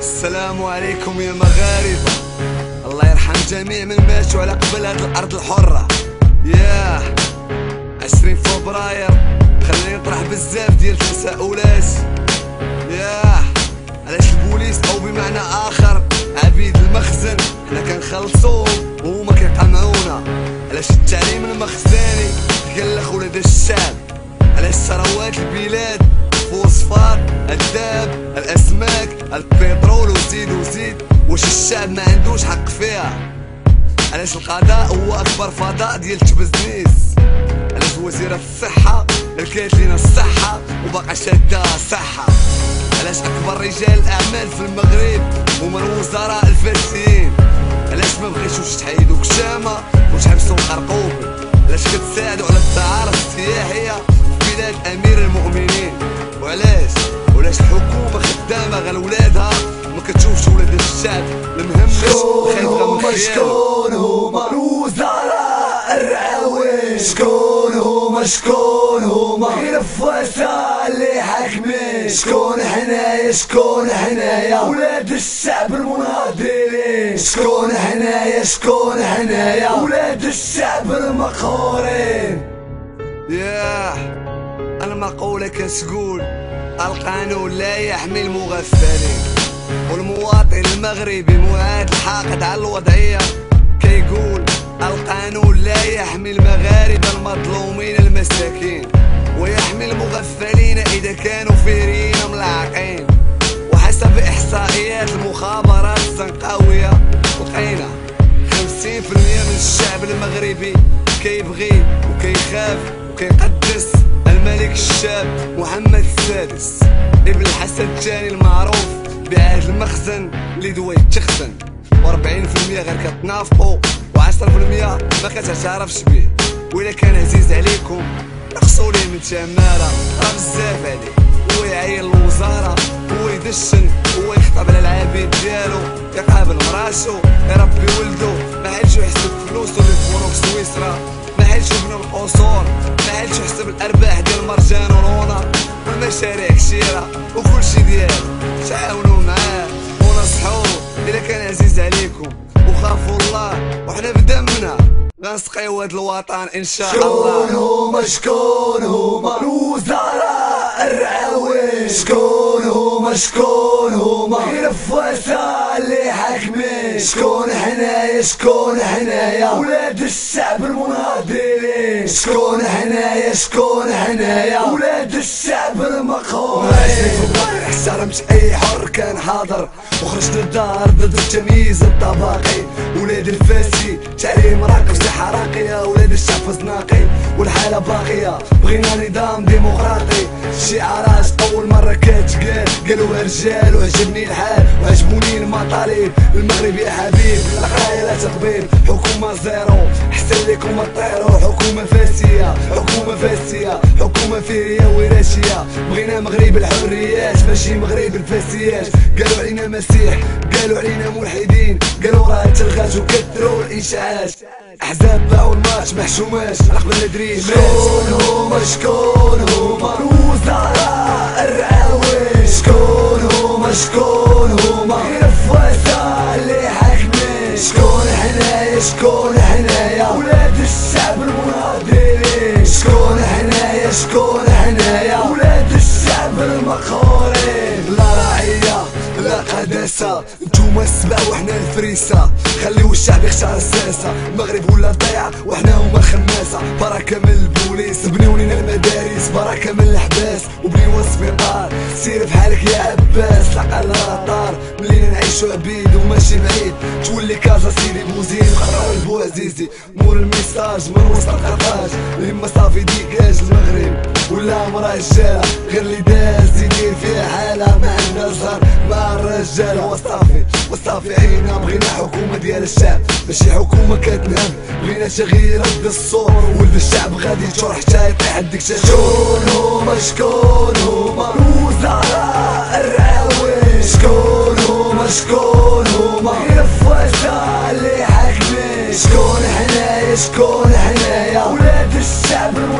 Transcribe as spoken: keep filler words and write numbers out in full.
السلام عليكم يا مغاربة، الله يرحم جميع من ماتوا على قبل هاد الأرض الحرة. ياه عشرين فبراير خلاني نطرح بزاف ديال التساؤلات. ياه علاش البوليس أو بمعنى آخر عبيد المخزن حنا كنخلصوهم وهما كيقمعونا؟ علاش التعليم المخزني تكلخ ولاد الشعب؟ علاش ثروات البلاد فوسفات الذهب الاسماك البترول وزيد وزيد واش الشعب ما عندوش حق فيها؟ علاش القضاء هو اكبر فضاء ديال التبزنيس؟ علاش وزيرة الصحة لكات لينا الصحة وباقا شادة صحة؟ علاش اكبر رجال الاعمال في المغرب هما الوزراء الفاسدين؟ علاش ما بغيتوش تحيدوا كشامة وتحبسوا القرقوب؟ علاش كتساعدوا على الدعارة السياحية في بلاد امير المؤمنين؟ وعلاش وعلاش الحكومة خدامة غير ولادها ما كتشوفش ولاد الشعب المهمش خايفة من خيالو؟ شكون هما الوزراء الرعاوي؟ شكون هما شكون هما غير الفواسة اللي حاكمين؟ شكون حنايا شكون حنايا ولاد الشعب المناضلين؟ شكون حنايا شكون حنايا ولاد الشعب المقهورين؟ ياه المقولة كتقول القانون لا يحمي المغفلين، والمواطن المغربي معاد الحاقد على الوضعية كيقول القانون لا يحمي المغاربة المظلومين المساكين ويحمي المغفلين إذا كانوا فيرين ملعقين. وحسب إحصائيات المخابرات الزنقاوية لقينا خمسين في المية من الشعب المغربي كيبغي وكيخاف وكيقدس الملك الشاب محمد السادس ابن الحسن الثاني المعروف بعهد المخزن اللي دوي تخزن، وأربعين في المية غير كتنافقو وعشرة في المية ما كتعترفش بيه. وإلا كان عزيز عليكم نقصوا ليه من تمارة راه بزاف عليه، هو يعين الوزارة هو يدشن هو يخطب على العبيد ديالو يقابل مراسو يربي ولدو ما عادش يحسب فلوسو اللي في بنوك سويسرا، ما عادش يبني القصور، ما عادش يحسب الارباح ديال مرجان ورونا والمشاريع كثيره وكلشي ديالو. تعاونوا معاه ونصحوه الا كان عزيز عليكم وخافوا الله وحنا بدمنا غنسقيو هاد الوطن ان شاء الله. شكون هما شكون هما الوزراء الرعاوي؟ شكون هما شكون هما غير الفواسة اللي حاكمين؟ شكون حنايا شكون حنايا ولاد الشعب المناضلين؟ شكون حنايا شكون حنايا ولاد الشعب المقهورين؟ احترمت اي حر كان حاضر وخرجت للدار ضد التمييز الطبقي. ولاد الفاسي تعليم راقي وصحة راقية، ولاد الشعب فزناقي والحالة باقية. بغينا نظام ديمقراطي الشعارات اول مرة كتقال قالوها رجال وعجبني الحال وعجبوني المطالب. المغرب يا حبيب القراية لا تطبيب، حكومة زيرو احسن لكم طيروا. حكومة فاسية حكومة فاسية حكومة فيرية وراشية. بغينا مغرب الحريات ماشي مغرب الفاسيات. قالوا علينا مسيح قالوا علينا ملحدين قالوا راه تلغات وكثروا الاشاعات. احزاب باعوا الماتش محشوماش على قبل ندري شكون هما شكون هما الوزراء الرعاوي؟ شكون هما شكون هما غير الفواسة اللي حاكمين؟ شكون حنايا شكون حنايا ولاد الشعب المناضلين؟ شكون حنايا شكون حنايا ولاد الشعب المقهورين؟ لا راعية لا قداسة نتوما السبع وحنا الفريسة، خليو الشعب يختار الساسة. المغرب ولا ضيع وحنا هما الخماسة. بركة من البوليس بنيو لينا المدارس، بركة من الحباس وبنيو السبيطار. سير بحالك يا عباس العقل راه طار ملينا نعيشو عبيد وماشي بعيد. تولي كازا سيدي بوزيد وقرر البوعزيزي مول الميساج من وسط القرطاج. الهمة صافي ديكاج المغرب ولا مرا رجالة غير اللي داز يدير فيها حالة ما عندنا زهر مع الرجال. وصافي وصافي عينا بغينا حكومة ديال الشعب ماشي حكومة كتنهب. بغينا تغيير ضد الصوت ولد الشعب غادي تجور حتى يطيح الدكتاتور. شكون هما شكون هما الوزراء الرعاوي؟ شكون هما شكون هما غير الفواسة اللي حاكمين؟ شكون حنايا شكون حنايا ولاد الشعب